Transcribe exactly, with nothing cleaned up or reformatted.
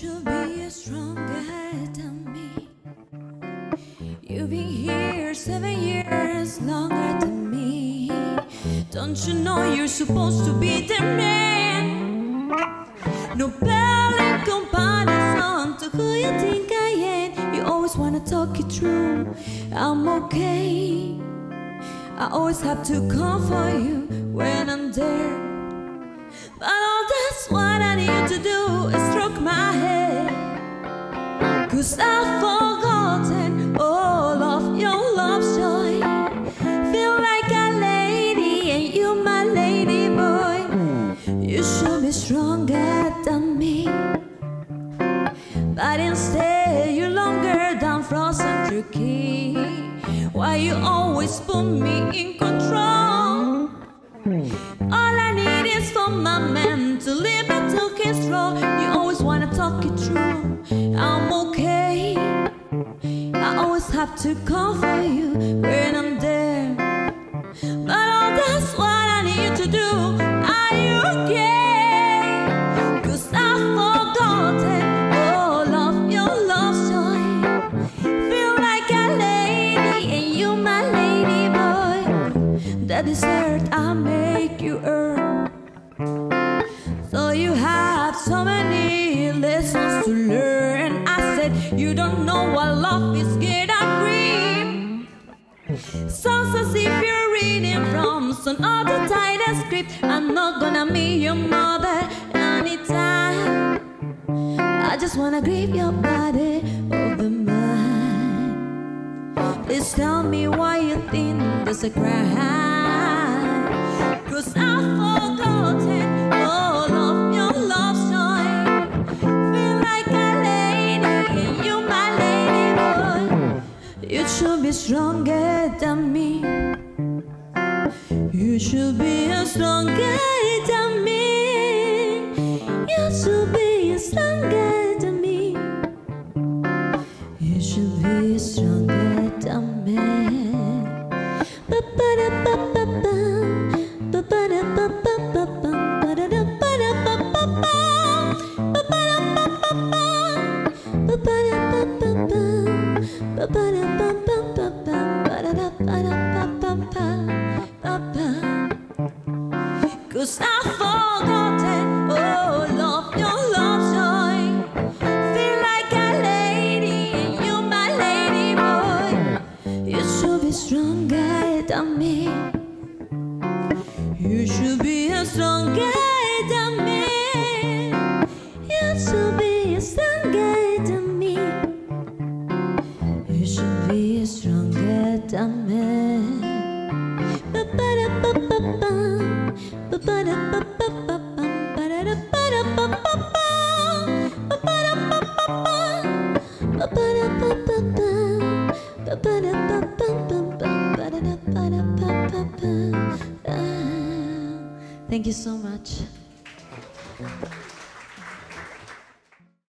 should be stronger than me. You've been here seven years longer than me. Don't you know you're supposed to be the man? No pale in comparison to who you think I am. You always wanna talk it through. I'm okay. I always have to come for you when I'm there. But all that's what I need to do is stroke my head, 'cause I've forgotten all of your love joy. Feel like a lady and you my lady boy. You should be stronger than me, but instead you're longer than frozen turkey. Why you always put me in control? All I need is for my man to live and talk it through. You always wanna talk it through. I'm okay. I always have to come for you when I'm there. But all that's what I need to do. Are you okay? 'Cause I've forgotten all of your love joy. Feel like a lady and you my lady boy. The dessert I make you earn. So you have so many lessons to learn. I said you don't know what love is, get a grip. Sounds as if you're reading from some other title script. I'm not gonna meet your mother anytime. I just wanna grip your body over mine. Please tell me why you think there's a crime. 'Cause I've forgotten all of your love joy. Feel like a lady and you my lady boy. You should be stronger than me. You should be stronger than me. You should be stronger than me. You should be stronger than me. Ba-ba-da-ba-ba-ba. Cause I've forgotten all of your love joy. Feel like a lady and you my lady boy. You should be stronger than me. You should be stronger than me. You should be stronger than me. You should be stronger than me. Ba-ba-da-ba-ba-ba. Ba-ba-da-ba-ba-ba. Ba-da-da-ba-da-ba-ba. Ba-ba-da-ba-ba-ba. Ba-ba-da-ba-ba-ba. Ba-ba-da-ba-ba-ba. Ba-da-da-ba-da-ba-ba. Thank you so much.